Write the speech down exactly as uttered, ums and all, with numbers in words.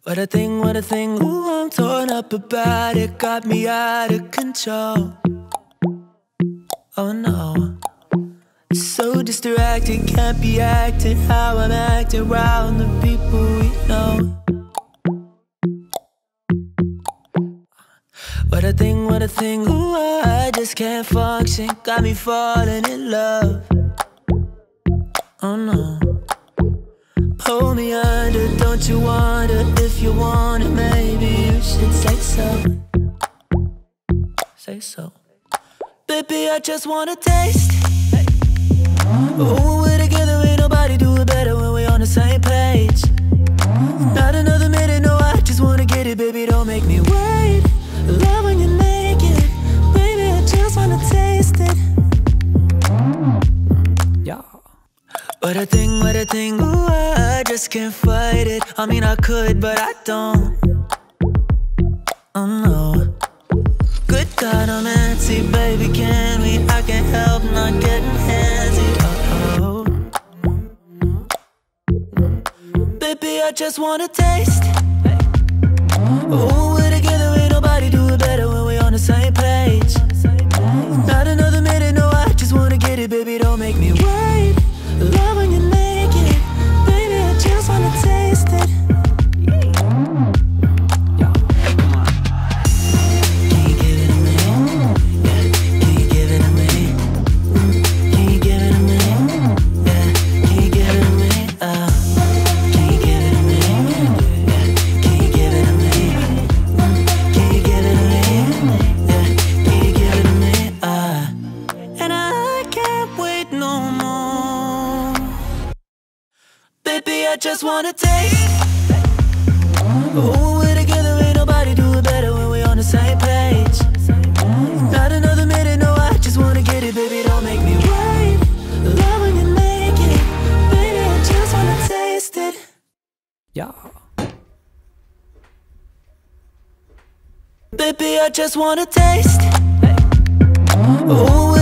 What a thing, what a thing, ooh, I'm torn up about it. Got me out of control. Oh no, so distracted, can't be acting how I'm acting around the people we know. What a thing, what a thing, ooh, I just can't function. Got me falling in love. Oh no, pull me under, don't you wonder if you want it? Maybe you should say so. Say so. Baby, I just wanna taste. Ooh, we're together, ain't nobody do it better when we're on the same page. Not another minute, no, I just wanna get it, baby, don't make me wait. Love when you're naked, baby, I just wanna taste it. Yeah. What a thing, what a thing, ooh, I just can't fight it. I mean, I could, but I don't. Oh no. Good God, I'm antsy, baby, can we? I can't help not getting handsy. Uh-oh. Baby, I just wanna taste. Ooh, we're together, ain't nobody do it better when we're on the same page. Not another minute, no, I just wanna get it, baby, don't make me wait. Love when you're naked, baby, I just wanna taste it. I just wanna taste. Ooh, we're together, ain't nobody do it better when we're on the same page. Not another minute, no, I just wanna get it, baby, don't make me wait. Love when you're naked, baby, I just wanna taste it. Yeah. Baby, I just wanna taste. Ooh,